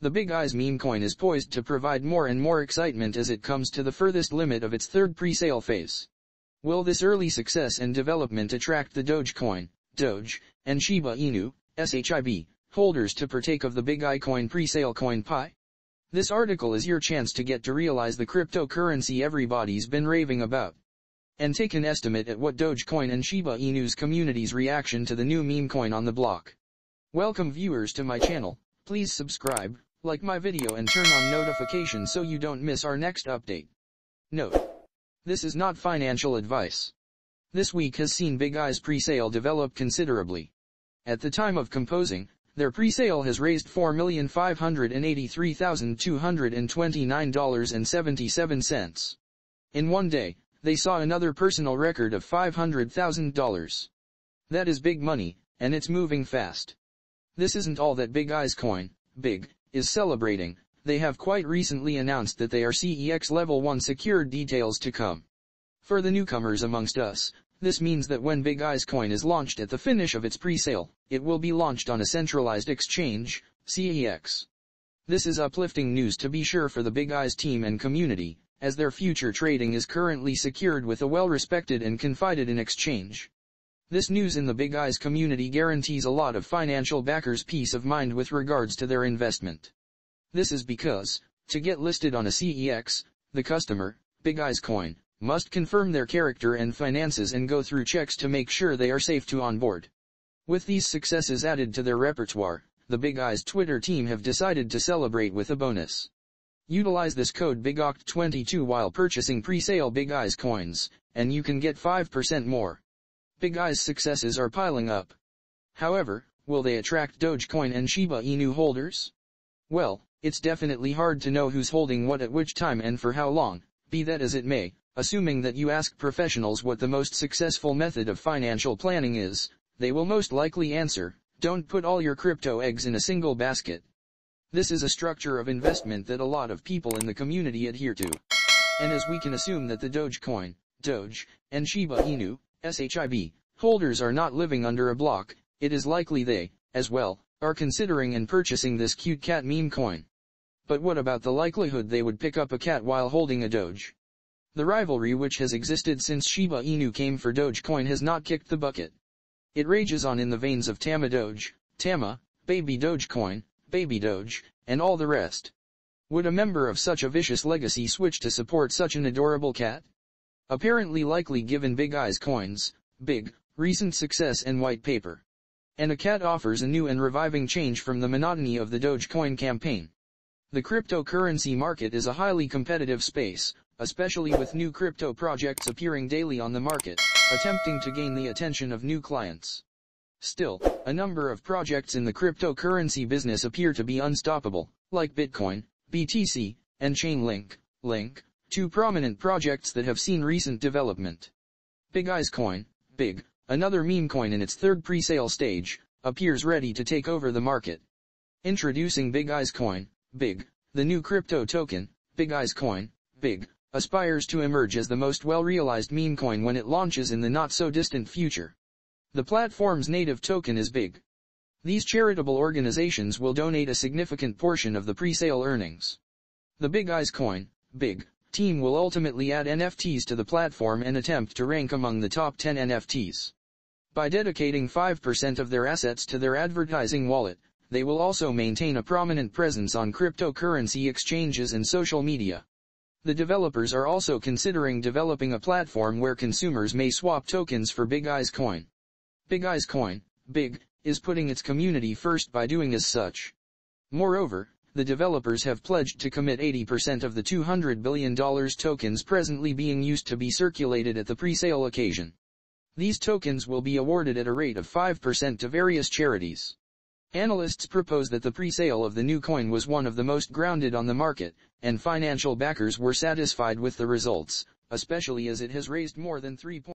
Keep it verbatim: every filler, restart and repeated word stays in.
The Big Eyes meme coin is poised to provide more and more excitement as it comes to the furthest limit of its third pre-sale phase. Will this early success and development attract the Dogecoin, Doge, and Shiba Inu, S H I B, holders to partake of the Big Eye coin pre-sale coin pie? This article is your chance to get to realize the cryptocurrency everybody's been raving about, and take an estimate at what Dogecoin and Shiba Inu's community's reaction to the new meme coin on the block. Welcome viewers to my channel. Please subscribe, like my video and turn on notifications so you don't miss our next update. Note: this is not financial advice. This week has seen Big Eyes pre-sale develop considerably. At the time of composing, their pre-sale has raised four million five hundred eighty-three thousand two hundred twenty-nine dollars and seventy-seven cents. In one day, they saw another personal record of five hundred thousand dollars. That is big money, and it's moving fast. This isn't all that Big Eyes coin, Big, is celebrating. They have quite recently announced that they are C E X Level one secured, details to come. For the newcomers amongst us, this means that when Big Eyes coin is launched at the finish of its pre-sale, it will be launched on a centralized exchange, C E X. This is uplifting news to be sure for the Big Eyes team and community, as their future trading is currently secured with a well-respected and confided-in exchange. This news in the Big Eyes community guarantees a lot of financial backers peace of mind with regards to their investment. This is because, to get listed on a C E X, the customer, Big Eyes coin, must confirm their character and finances and go through checks to make sure they are safe to onboard. With these successes added to their repertoire, the Big Eyes Twitter team have decided to celebrate with a bonus. Utilize this code B I G O C T twenty-two while purchasing pre-sale Big Eyes coins, and you can get five percent more. Big Eyes successes are piling up. However, will they attract Dogecoin and Shiba Inu holders? Well, it's definitely hard to know who's holding what at which time and for how long. Be that as it may, assuming that you ask professionals what the most successful method of financial planning is, they will most likely answer, don't put all your crypto eggs in a single basket. This is a structure of investment that a lot of people in the community adhere to. And as we can assume that the Dogecoin, Doge, and Shiba Inu, S H I B, holders are not living under a block, it is likely they, as well, are considering and purchasing this cute cat meme coin. But what about the likelihood they would pick up a cat while holding a Doge? The rivalry which has existed since Shiba Inu came for Dogecoin has not kicked the bucket. It rages on in the veins of Tama Doge, Tama, Baby Dogecoin, Baby Doge, and all the rest. Would a member of such a vicious legacy switch to support such an adorable cat? Apparently likely given Big Eyes coins, Big, recent success and white paper. And a cat offers a new and reviving change from the monotony of the Dogecoin campaign. The cryptocurrency market is a highly competitive space, especially with new crypto projects appearing daily on the market, attempting to gain the attention of new clients. Still, a number of projects in the cryptocurrency business appear to be unstoppable, like Bitcoin, B T C, and Chainlink, Link, two prominent projects that have seen recent development. Big Eyes coin, Big, another meme coin in its third pre-sale stage, appears ready to take over the market. Introducing Big Eyes coin, Big, the new crypto token, Big Eyes coin, Big, aspires to emerge as the most well-realized meme coin when it launches in the not-so-distant future. The platform's native token is Big. These charitable organizations will donate a significant portion of the pre-sale earnings. The Big Eyes coin, Big, team will ultimately add N F Ts to the platform and attempt to rank among the top ten N F Ts. By dedicating five percent of their assets to their advertising wallet, they will also maintain a prominent presence on cryptocurrency exchanges and social media. The developers are also considering developing a platform where consumers may swap tokens for Big Eyes coin. Big Eyes coin, Big, is putting its community first by doing as such. Moreover, the developers have pledged to commit eighty percent of the two hundred billion dollars tokens presently being used to be circulated at the pre-sale occasion. These tokens will be awarded at a rate of five percent to various charities. Analysts propose that the pre-sale of the new coin was one of the most grounded on the market, and financial backers were satisfied with the results, especially as it has raised more than three point